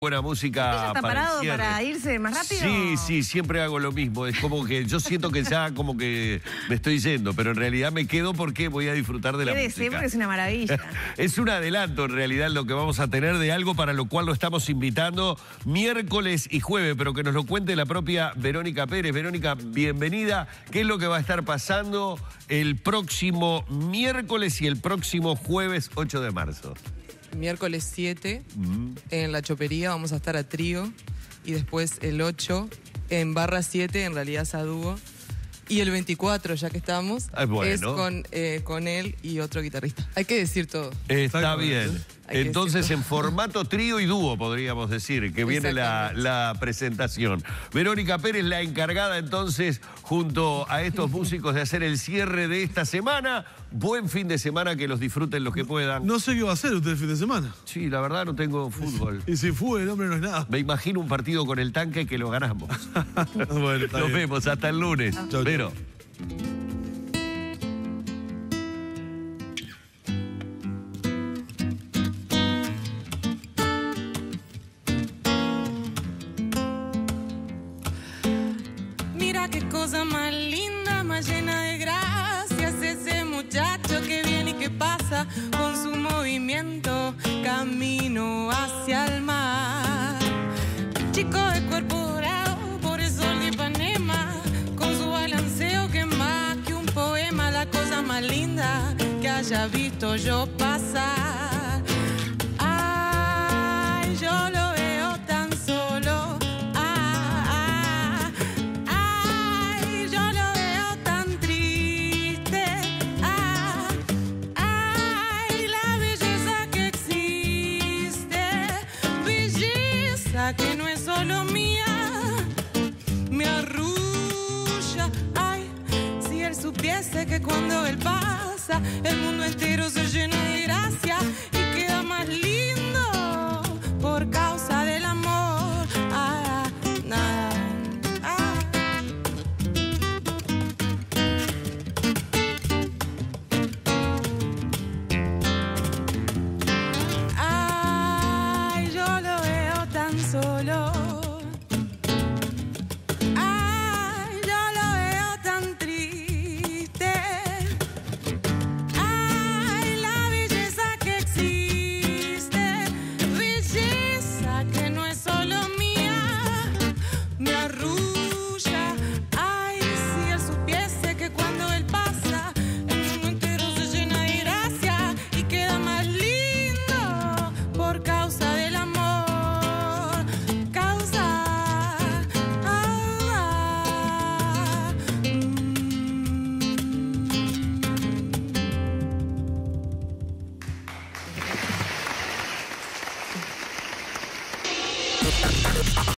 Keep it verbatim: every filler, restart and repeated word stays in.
Buena música. ¿Usted ya está para parado el cierre. para irse más rápido? Sí, sí, siempre hago lo mismo. Es como que yo siento que ya como que me estoy yendo, pero en realidad me quedo porque voy a disfrutar de la Quédese, música. porque es una maravilla. Es un adelanto en realidad lo que vamos a tener de algo para lo cual lo estamos invitando miércoles y jueves, pero que nos lo cuente la propia Verónica Pérez. Verónica, bienvenida. ¿Qué es lo que va a estar pasando el próximo miércoles y el próximo jueves ocho de marzo? Miércoles siete, Mm. en La Chopería vamos a estar a trío. Y después el ocho, en Barra siete, en realidad es a dúo. Y el veinticuatro, ya que estamos, Ah, bueno. es con, eh, con él y otro guitarrista. Hay que decir todo. Está bien. Hay que Entonces, decirlo. en formato trío y dúo, podríamos decir, que viene la, Exactamente. la presentación. Verónica Pérez, la encargada entonces, junto a estos músicos, de hacer el cierre de esta semana. Buen fin de semana, que los disfruten los que puedan. No sé qué va a hacer usted el fin de semana. Sí, la verdad no tengo fútbol. Y si fue, el hombre no es nada. Me imagino un partido con el tanque que lo ganamos. Bueno, está Nos bien. vemos, hasta el lunes. Chau, chau. Vero. Mira qué cosa más linda, más llena de gracias, ese muchacho que viene y que pasa con su movimiento camino hacia el mar. Chico de cuerpo dorado por el sol de Ipanema, con su balanceo que es más que un poema, la cosa más linda que haya visto yo pasar. Ay, yo lo veo tan solo. Ah, ah, ay, yo lo veo tan triste. Ah, ay, la belleza que existe, belleza que no es solo mía, me arrulla. Ay, si él supiese que cuando él pasa, el mundo entero se llena de gracia y queda más lindo por causa del amor. Ah, ah, ah. Ay, yo lo veo tan solo. Ay, yo lo veo tan triste. Ay, la belleza que existe, belleza que no es solo mía, me arrulla. Ay, si él supiese que cuando él pasa, el mundo entero se llena de gracia y queda más lindo por causa del amor. Causa. Ah, ah, mm.